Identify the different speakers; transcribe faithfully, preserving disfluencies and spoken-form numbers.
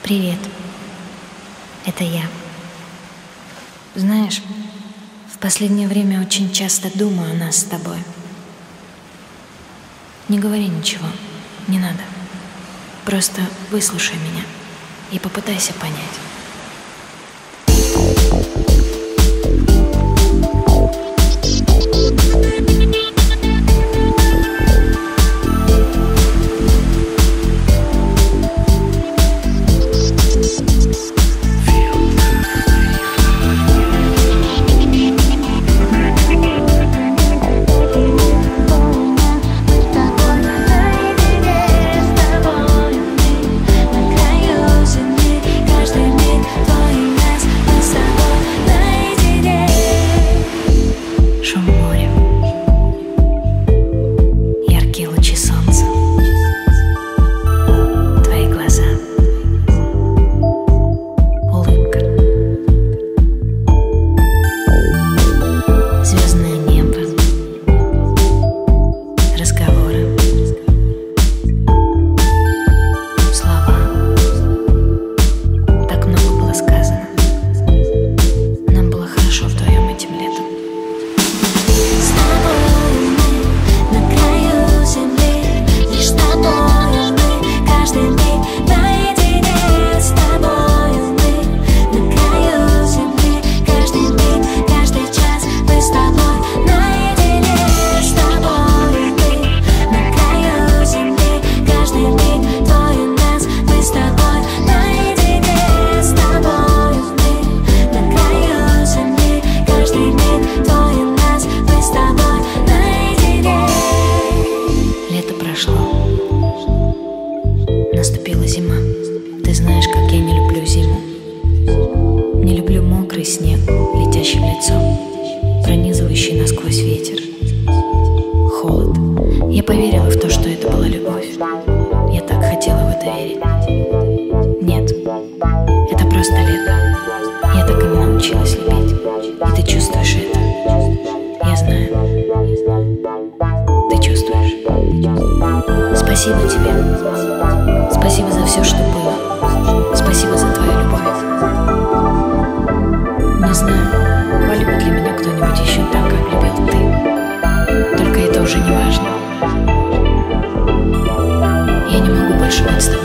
Speaker 1: Привет, это я. Знаешь, в последнее время очень часто думаю о нас с тобой. Не говори ничего, не надо. Просто выслушай меня и попытайся понять. Наступила зима. Ты знаешь, как я не люблю зиму. Не люблю мокрый снег, летящий в лицо, пронизывающий насквозь ветер. Холод. Я поверила в то, что это была любовь. Я так хотела в это верить. Нет, это просто лето. Я так и не научилась любить. И ты чувствуешь это. Я знаю. Ты чувствуешь. Спасибо тебе. Спасибо за все, что было. Спасибо за твою любовь. Не знаю, полюбит ли меня кто-нибудь еще так, как любил ты. Только это уже не важно. Я не могу больше быть с тобой.